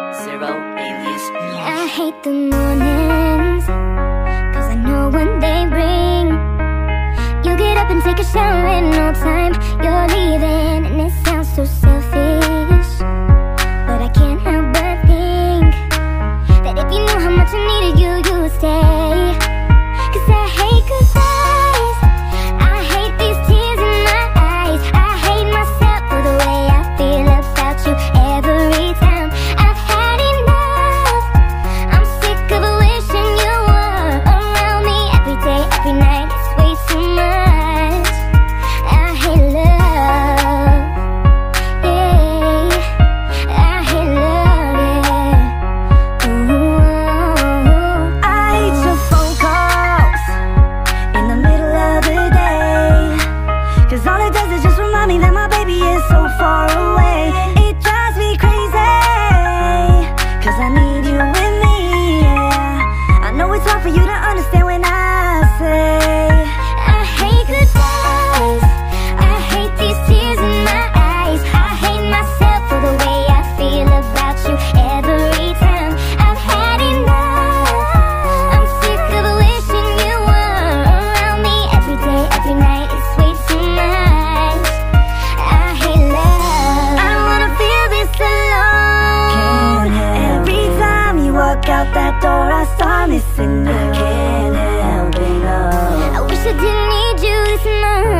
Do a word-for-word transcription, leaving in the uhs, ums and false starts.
Zero alias. I hate the mornings, cause I know what they bring. You get up and take a shower in no time. You're leaving and it sounds so selfish, but I can't help but think that if you knew how much I needed you, you would stay. Cause I hate goodbyes, I hate these tears in my eyes. I hate myself for the way I feel about you every time. I've had enough, I'm sick of wishing you were around me every day, every night. It's way too much. I hate love, yeah. I hate love, yeah. Ooh. I hate your phone calls in the middle of the day, cause all it does is just remind me that my baby is so far away. It drives me crazy, cause I need you with me, yeah. I know it's hard for you to understand when I say I hate goodbyes, I hate these tears in my eyes. I hate myself for the way I feel about you every time. I've had enough, I'm sick of wishing you were around me every day, every night. It's way too much. I hate love, I don't wanna feel this alone. Every time you walk out that door, I start missing you. I can't help it, no. I wish I didn't need you this much.